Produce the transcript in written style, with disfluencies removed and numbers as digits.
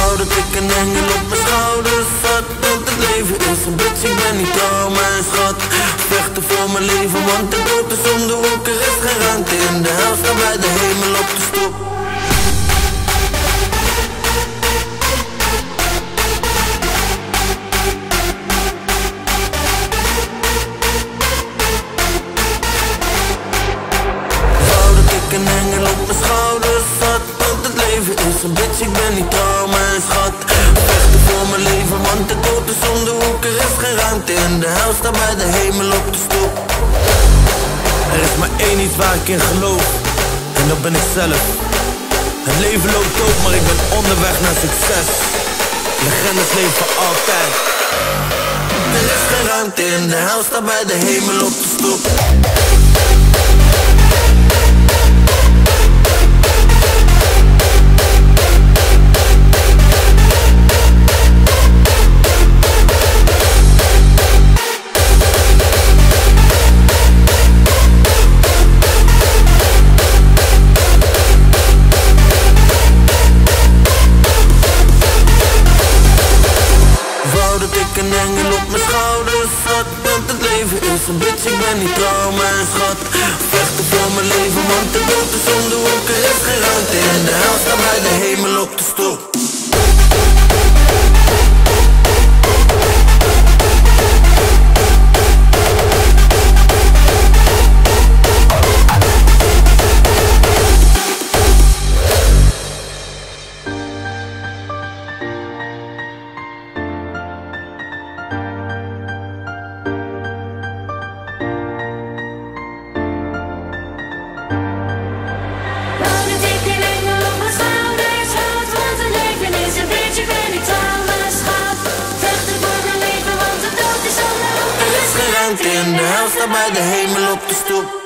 Wou dat ik een engel op mijn schouders had, want het leven is een bitch, ik ben niet trouw, mijn schat. Vechten voor mijn leven, want de dood is om de hoek, er is geen ruimte in de hel, sta bij de hemel op de stoep. Een engel op mijn schouders zat, want het leven is een bitch, ik ben niet trouw, mijn schat. Vechten voor mijn leven, want de dood is om de hoek, er is geen ruimte in de hel, sta bij de hemel op de stoep. Er is maar één iets waar ik in geloof, en dat ben ik zelf. Het leven loopt ook, maar ik ben onderweg naar succes. Legendes leven altijd. Er is geen ruimte in de hel, sta bij de hemel op de stoep. Een engel op mijn schouders zat, want het leven is een bitch, ik ben niet trouw, mijn schat. Vechten voor mijn leven, want de dood is om de hoek, er is geen ruimte in de hel, sta bij de hemel op de stoep. In de hel, sta bij de hemel op de stoep.